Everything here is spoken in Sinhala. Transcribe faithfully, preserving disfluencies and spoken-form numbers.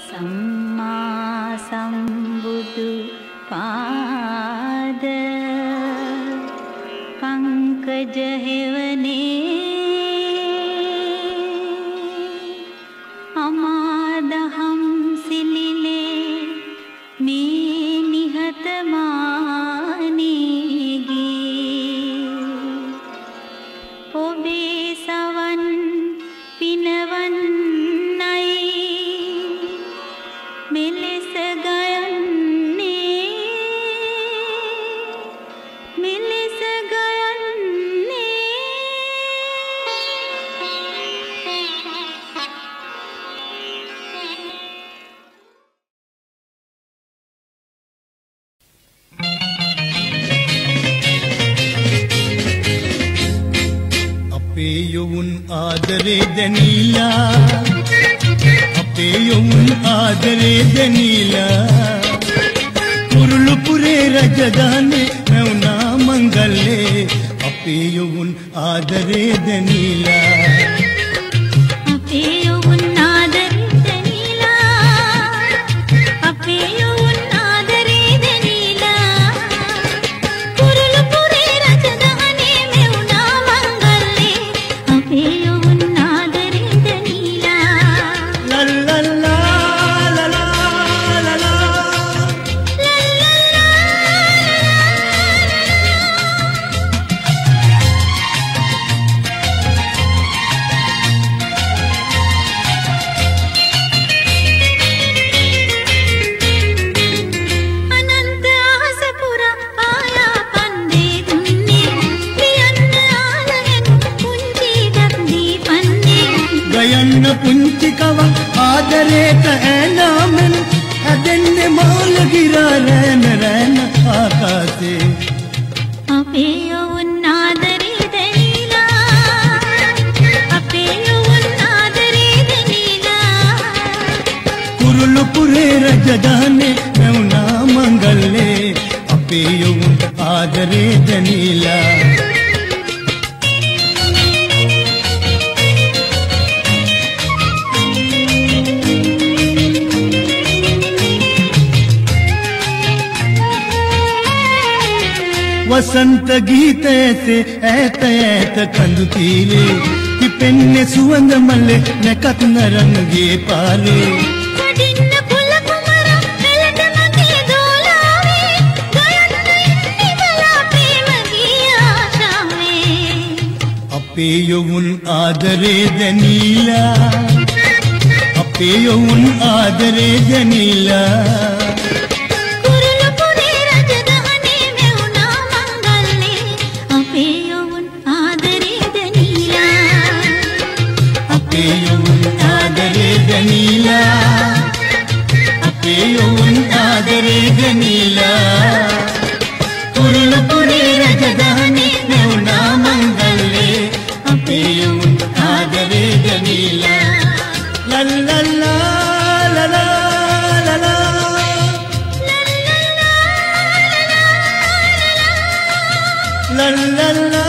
සම්මා සම්බුදු පාද පංකජ හෙවනේ අමාදහම් සිලිලේ මේ නිහතමානී ගී ඔබේ සවන් පිනවන්නයි මෙලෙස ගයන්නේ මෙලෙස ගයන්නේ අපේ යොවුන් ආදරේ දැනීලා අපේ යොවුන් ආදරේ දැනීලා කුරුළු පුරේ රජදානේ නැවුනා මංගල්ලේ අපේ යොවුන් ආදරේ දැනීලා අපේ යොවුන් ආදරේ දැනීලා අපේ යොවුන් ආදරේ දැනීලා කුරුළු පුරේ රජදානේ නැවුනා මංගල්ලේ අපේ යොවුන් ආදරේ දැනීලා ලල්ලල්ලා ගයන්න පුංචි කව ආදරේට ඈනාමෙන් හැදෙන්නේ මෝලගිරා රැන රැන ආකාසේ අපේ යොවුන් ආදරේ දැනීලා අපේ යොවුන් ආදරේ දැනීලා කුරුළු පුරේ රජදානේ නැවුනා මංගල්ලේ අපේ යොවුන් ආදරේ දැනීලා वसंत गीते से ऐत ऐत कंदु तीरे पिपन्ने सुवंद मल्ले नकत नरंगे पाले කඩින්න කුල කුමර මෙලට මගේ දෝලාවේ ගයන්න ඉබලා ප්‍රේම ගී ආශාවේ අපේ යොවුන් ආදරේ දැනීලා අපේ යොවුන් ආදරේ දැනීලා අපේ යොවුන් ආදරේ දැනීලා අපේ යොවුන් ආදරේ දැනීලා කුරුළු පුරේ රජදානේ නැවුනා මංගල්ලේ අපේ යොවුන් ආදරේ දැනීලා ලල්ලල්ලා ලලා ලලා ලල්ලල්ලා